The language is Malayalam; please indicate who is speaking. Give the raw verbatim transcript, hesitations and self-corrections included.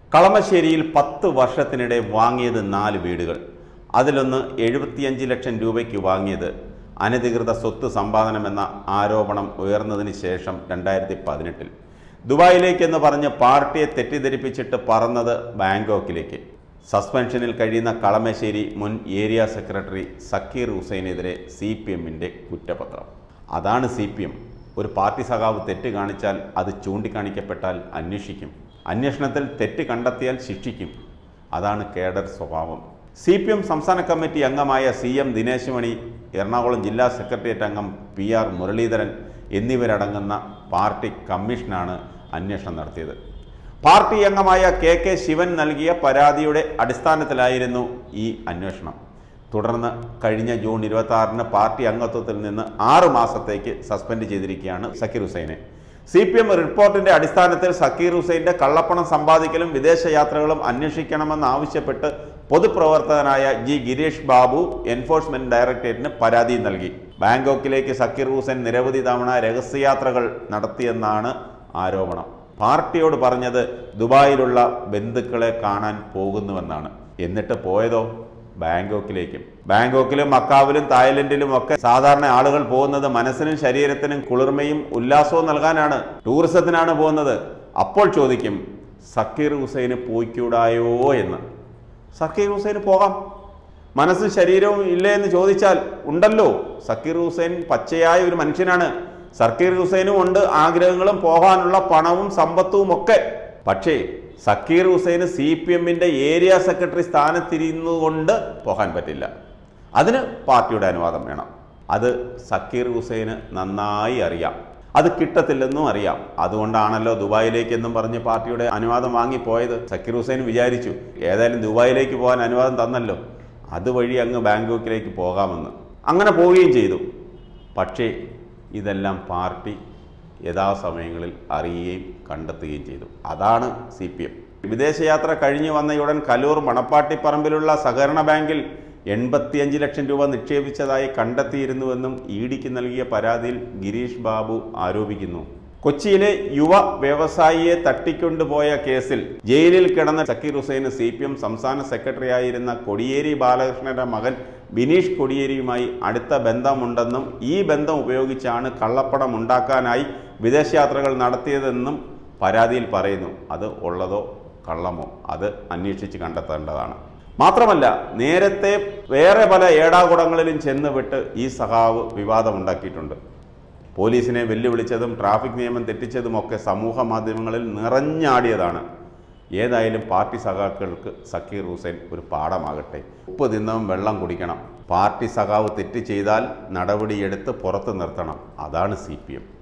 Speaker 1: കളമശ്ശേരിയിൽ പത്ത് വർഷത്തിനിടെ വാങ്ങിയത് നാല് വീടുകൾ. അതിലൊന്ന് എഴുപത്തിയഞ്ച് ലക്ഷം രൂപയ്ക്ക് വാങ്ങിയത് അനധികൃത സ്വത്ത് സമ്പാദനമെന്ന ആരോപണം ഉയർന്നതിന് ശേഷം രണ്ടായിരത്തി പതിനെട്ടിൽ ദുബായിലേക്കെന്ന് പറഞ്ഞ് പാർട്ടിയെ തെറ്റിദ്ധരിപ്പിച്ചിട്ട് പറന്നത് ബാങ്കോക്കിലേക്ക്. സസ്പെൻഷനിൽ കഴിയുന്ന കളമശ്ശേരി മുൻ ഏരിയ സെക്രട്ടറി സക്കീർ ഹുസൈനെതിരെ സി പി എമ്മിൻ്റെ കുറ്റപത്രം. അതാണ് സി പി എം. ഒരു പാർട്ടി സഖാവ് തെറ്റ് കാണിച്ചാൽ അത് ചൂണ്ടിക്കാണിക്കപ്പെട്ടാൽ അന്വേഷിക്കും. അന്വേഷണത്തിൽ തെറ്റ് കണ്ടെത്തിയാൽ ശിക്ഷിക്കും. അതാണ് കേഡർ സ്വഭാവം. സി പി എം സംസ്ഥാന കമ്മിറ്റി അംഗമായ സി എം ദിനേശ് മണി, എറണാകുളം ജില്ലാ സെക്രട്ടേറിയറ്റ് അംഗം പി ആർ മുരളീധരൻ എന്നിവരടങ്ങുന്ന പാർട്ടി കമ്മീഷനാണ് അന്വേഷണം നടത്തിയത്. പാർട്ടി അംഗമായ കെ കെ ശിവൻ നൽകിയ പരാതിയുടെ അടിസ്ഥാനത്തിലായിരുന്നു ഈ അന്വേഷണം. തുടർന്ന് കഴിഞ്ഞ ജൂൺ ഇരുപത്തി ആറിന് പാർട്ടി അംഗത്വത്തിൽ നിന്ന് ആറ് മാസത്തേക്ക് സസ്പെൻഡ് ചെയ്തിരിക്കുകയാണ് സക്കീർ ഹുസൈനെ. സി പി എം റിപ്പോർട്ടിന്റെ അടിസ്ഥാനത്തിൽ സക്കീർ ഹുസൈൻ്റെ കള്ളപ്പണം സമ്പാദിക്കലും വിദേശയാത്രകളും അന്വേഷിക്കണമെന്നാവശ്യപ്പെട്ട് പൊതുപ്രവർത്തകനായ ജി ഗിരീഷ് ബാബു എൻഫോഴ്സ്മെന്റ് ഡയറക്ടറേറ്റിന് പരാതി നൽകി. ബാങ്കോക്കിലേക്ക് സക്കീർ ഹുസൈൻ നിരവധി തവണ രഹസ്യയാത്രകൾ നടത്തിയെന്നാണ് ആരോപണം. പാർട്ടിയോട് പറഞ്ഞത് ദുബായിലുള്ള ബന്ധുക്കളെ കാണാൻ പോകുന്നുവെന്നാണ്. എന്നിട്ട് പോയതോ ബാങ്കോക്കിലേക്കും. ബാങ്കോക്കിലും മക്കാവിലും തായ്ലൻഡിലും ഒക്കെ സാധാരണ ആളുകൾ പോകുന്നത് മനസ്സിനും ശരീരത്തിനും കുളിർമയും ഉല്ലാസവും നൽകാനാണ്, ടൂറിസത്തിനാണ് പോകുന്നത്. അപ്പോൾ ചോദിക്കും, സക്കീർ ഹുസൈന് പോയിക്കൂടായോ എന്ന്. സക്കീർ ഹുസൈന് പോകാം. മനസ്സും ശരീരവും ഇല്ലേ എന്ന് ചോദിച്ചാൽ ഉണ്ടല്ലോ. സക്കീർ ഹുസൈൻ പച്ചയായ ഒരു മനുഷ്യനാണ്. സക്കീർ ഹുസൈനും ഉണ്ട് ആഗ്രഹങ്ങളും, പോകാനുള്ള പണവും സമ്പത്തും ഒക്കെ. പക്ഷേ സക്കീർ ഹുസൈന് സി പി എമ്മിൻ്റെ ഏരിയ സെക്രട്ടറി സ്ഥാനത്തിരുന്നുകൊണ്ട് പോകാൻ പറ്റില്ല. അതിന് പാർട്ടിയുടെ അനുവാദം വേണം. അത് സക്കീർ ഹുസൈന് നന്നായി അറിയാം. അത് കിട്ടത്തില്ലെന്നും അറിയാം. അതുകൊണ്ടാണല്ലോ ദുബായിലേക്കെന്നും പറഞ്ഞ് പാർട്ടിയുടെ അനുവാദം വാങ്ങിപ്പോയത്. സക്കീർ ഹുസൈൻ വിചാരിച്ചു ഏതായാലും ദുബായിലേക്ക് പോകാൻ അനുവാദം തന്നല്ലോ, അതുവഴി അങ്ങ് ബാങ്കോക്കിലേക്ക് പോകാമെന്ന്. അങ്ങനെ പോവുകയും ചെയ്തു. പക്ഷേ ഇതെല്ലാം പാർട്ടി യഥാസമയങ്ങളിൽ അറിയുകയും കണ്ടെത്തുകയും ചെയ്തു. അതാണ് സി പി എം. വിദേശയാത്ര കഴിഞ്ഞു വന്നയുടൻ കലൂർ മണപ്പാട്ടിപ്പറമ്പിലുള്ള സഹകരണ ബാങ്കിൽ എൺപത്തിയഞ്ച് ലക്ഷം രൂപ നിക്ഷേപിച്ചതായി കണ്ടെത്തിയിരുന്നുവെന്നും ഇ ഡിക്ക് നൽകിയ പരാതിയിൽ ഗിരീഷ് ബാബു ആരോപിക്കുന്നു. കൊച്ചിയിലെ യുവ വ്യവസായിയെ തട്ടിക്കൊണ്ടുപോയ കേസിൽ ജയിലിൽ കിടന്ന സക്കീർ ഹുസൈന് സി പി എം സംസ്ഥാന സെക്രട്ടറി ആയിരുന്ന കോടിയേരി ബാലകൃഷ്ണന്റെ മകൻ ബിനീഷ് കോടിയേരിയുമായി അടുത്ത ബന്ധമുണ്ടെന്നും ഈ ബന്ധം ഉപയോഗിച്ചാണ് കള്ളപ്പണം ഉണ്ടാക്കാനായി വിദേശയാത്രകൾ നടത്തിയതെന്നും പരാതിയിൽ പറയുന്നു. അത് ഉള്ളതോ കള്ളമോ അത് അന്വേഷിച്ച് കണ്ടെത്തേണ്ടതാണ്. മാത്രമല്ല, നേരത്തെ വേറെ പല ഏടാകുടങ്ങളിലും ചെന്ന് വിട്ട് ഈ സഖാവ് വിവാദമുണ്ടാക്കിയിട്ടുണ്ട്. പോലീസിനെ വെല്ലുവിളിച്ചതും ട്രാഫിക് നിയമം തെറ്റിച്ചതുമൊക്കെ സമൂഹ മാധ്യമങ്ങളിൽ നിറഞ്ഞാടിയതാണ്. ഏതായാലും പാർട്ടി സഖാക്കൾക്ക് സക്കീർ ഹുസൈൻ ഒരു പാഠമാകട്ടെ. ഉപ്പ് തിന്നവും വെള്ളം കുടിക്കണം. പാർട്ടി സഖാവ് തെറ്റ് ചെയ്താൽ നടപടിയെടുത്ത് പുറത്തു നിർത്തണം. അതാണ് സി പി എം.